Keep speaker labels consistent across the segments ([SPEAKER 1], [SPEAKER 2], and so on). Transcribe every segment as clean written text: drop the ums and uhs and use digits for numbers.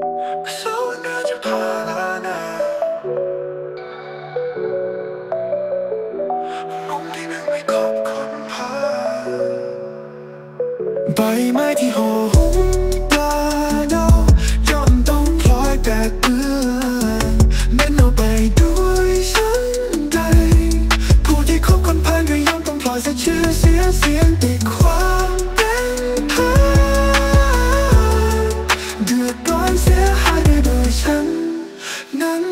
[SPEAKER 1] 소원까지 바라나 몸비는ไม่ขอบคนพาใบไม้ที่โหมปลาเน่าย่อมต้องพลอยแปดเปื้อนแม้นเอาไปด้วยฉันใดผู้ที่คบคนพาลก็ย่อมต้องพลอยเสียชื่อเสียงติดความเป็นพาลเดือดร้อนเสียหายโดยฉันนั้น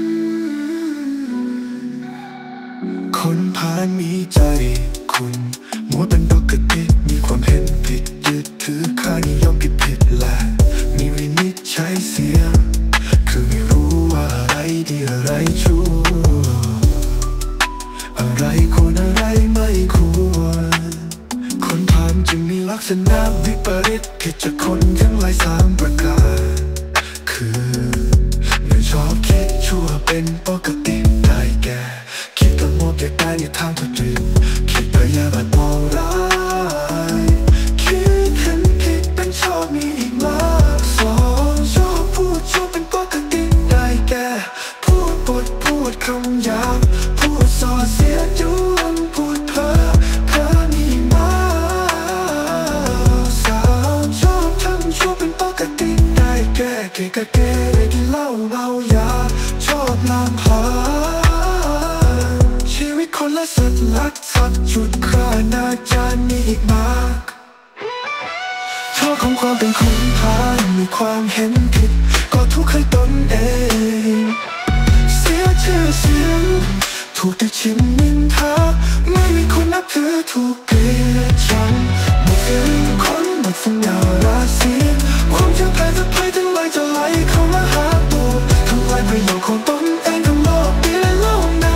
[SPEAKER 1] คนพาลมีใจคุณมัวเป็นปกติมีความเห็นผิดยึดถือค่านิยมผิดและมีวินิจฉัยเสียคือไม่รู้ว่าอะไรดีอะไรชั่วอะไรควรอะไรไม่ควรคนพาลจึงมีลักษณะวิปริตผิดจากคนทั้งหลาย3 ประการคือไม่ชอบคิดชั่วเป็นปกติได้แก่คิดละโมบอยากได้ในทางทุจริตคิดพยาบาทมองร้ายคิดเห็นผิดเป็นชอบมีอีกมาก2ชอบพูดชั่วเป็นปกติได้แก่พูดปดพูดคำหยาบพูดส่อเสียดจวนพูดเพ้อมีมาก3ชอบทำชั่วเป็นปกติได้แก่เกเรกินเหล้าเมายาชอบลามพาชีวิตคนละสัตว์ลักทรัพย์จุดฆ่าอนาจารมีอีกมากโทษของความเป็นคนพาลมีความเห็นผิดก็ทุกข์ให้ตนเองเสียชื่อเสียงถูกติชินนินทาไม่มีคนนับถือถูกเกลียดชังหมดเรื่องคนหมดสัญญาราศีความจะแพ้จะภัยทั้งหลายจะไหลเข้ามาหาตัวทำลายประโยชน์ของตนเองทั้งโลกนี้และโลกหน้า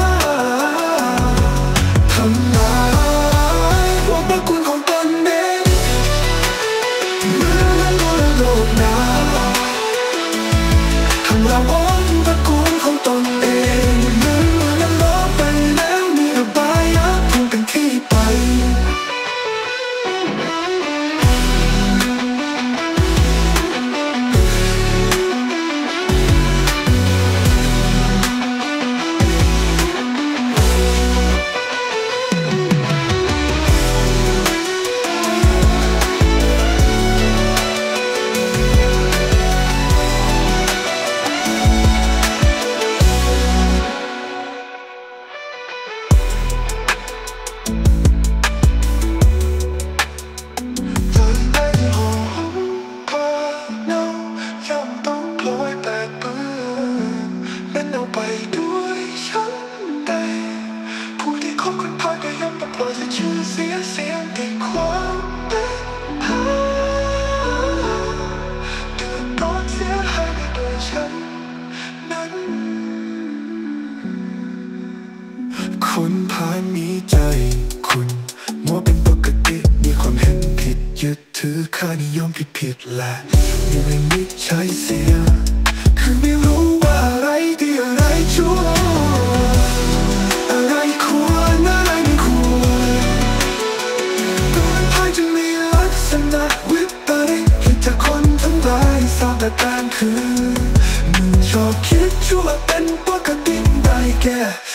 [SPEAKER 1] ทำลายความประคุณของตนเองเมื่อและโลกหน้าทำลายวงตระกูลของตนเองเมื่อและโลกไปแล้วมีอบายภูมิเป็นที่ไปคนพาลมีใจคุณมัวเป็นปกติมีความเห็นผิดยึดถือค่านิยมผิดและมีวินิจฉัยเสียคือไม่รู้ว่าอะไรดีอะไรชั่วอะไรควรอะไรไม่ควรคนพาลจึงมีลักษณะวิปริตผิดจากคนทั้งหลาย3 ประการคือ1ชอบคิดชั่วเป็นปกติได้แก่